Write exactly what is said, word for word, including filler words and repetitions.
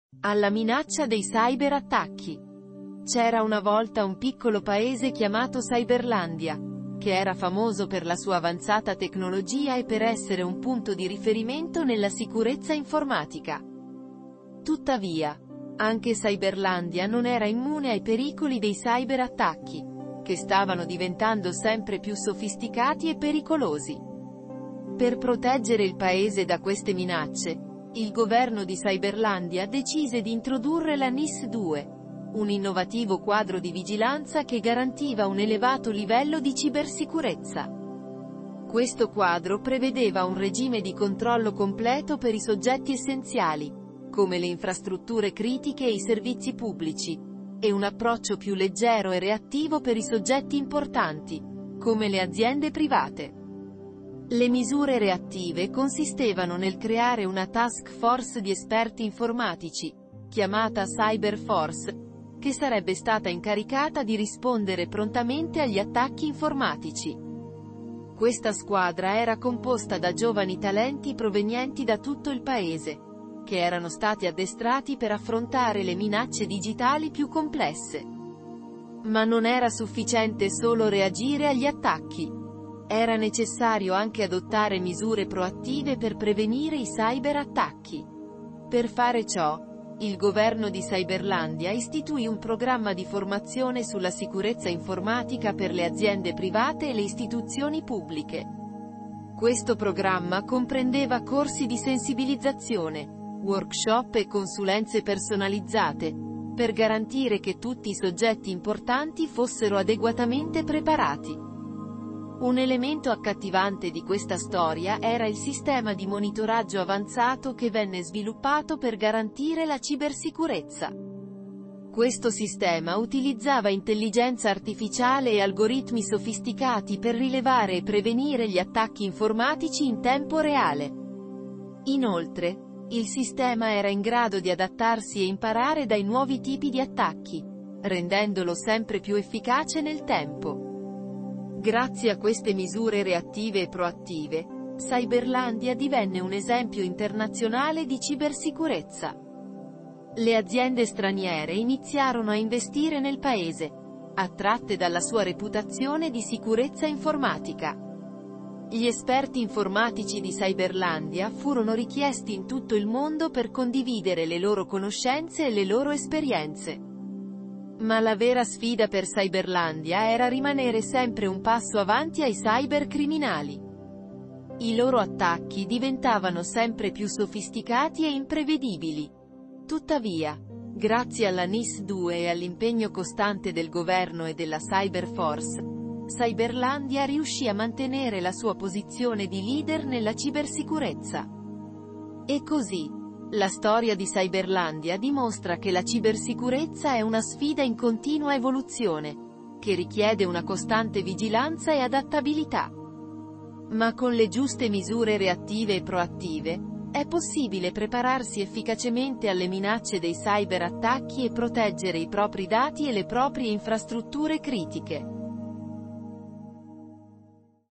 Alla minaccia dei cyberattacchi. C'era una volta un piccolo paese chiamato Cyberlandia, che era famoso per la sua avanzata tecnologia e per essere un punto di riferimento nella sicurezza informatica. Tuttavia, anche Cyberlandia non era immune ai pericoli dei cyberattacchi, che stavano diventando sempre più sofisticati e pericolosi. Per proteggere il paese da queste minacce, il governo di Cyberlandia decise di introdurre la N I S due, un innovativo quadro di vigilanza che garantiva un elevato livello di cibersicurezza. Questo quadro prevedeva un regime di controllo completo per i soggetti essenziali, come le infrastrutture critiche e i servizi pubblici, e un approccio più leggero e reattivo per i soggetti importanti, come le aziende private. Le misure reattive consistevano nel creare una task force di esperti informatici, chiamata Cyber Force, che sarebbe stata incaricata di rispondere prontamente agli attacchi informatici. Questa squadra era composta da giovani talenti provenienti da tutto il paese, che erano stati addestrati per affrontare le minacce digitali più complesse. Ma non era sufficiente solo reagire agli attacchi. Era necessario anche adottare misure proattive per prevenire i cyberattacchi. Per fare ciò, il governo di Cyberlandia istituì un programma di formazione sulla sicurezza informatica per le aziende private e le istituzioni pubbliche. Questo programma comprendeva corsi di sensibilizzazione, workshop e consulenze personalizzate, per garantire che tutti i soggetti importanti fossero adeguatamente preparati. Un elemento accattivante di questa storia era il sistema di monitoraggio avanzato che venne sviluppato per garantire la cibersicurezza. Questo sistema utilizzava intelligenza artificiale e algoritmi sofisticati per rilevare e prevenire gli attacchi informatici in tempo reale. Inoltre, il sistema era in grado di adattarsi e imparare dai nuovi tipi di attacchi, rendendolo sempre più efficace nel tempo. Grazie a queste misure reattive e proattive, Cyberlandia divenne un esempio internazionale di cibersicurezza. Le aziende straniere iniziarono a investire nel paese, attratte dalla sua reputazione di sicurezza informatica. Gli esperti informatici di Cyberlandia furono richiesti in tutto il mondo per condividere le loro conoscenze e le loro esperienze. Ma la vera sfida per Cyberlandia era rimanere sempre un passo avanti ai cybercriminali. I loro attacchi diventavano sempre più sofisticati e imprevedibili. Tuttavia, grazie alla N I S due e all'impegno costante del governo e della Cyber Force, Cyberlandia riuscì a mantenere la sua posizione di leader nella cibersicurezza. E così, la storia di Cyberlandia dimostra che la cibersicurezza è una sfida in continua evoluzione, che richiede una costante vigilanza e adattabilità. Ma con le giuste misure reattive e proattive, è possibile prepararsi efficacemente alle minacce dei cyberattacchi e proteggere i propri dati e le proprie infrastrutture critiche.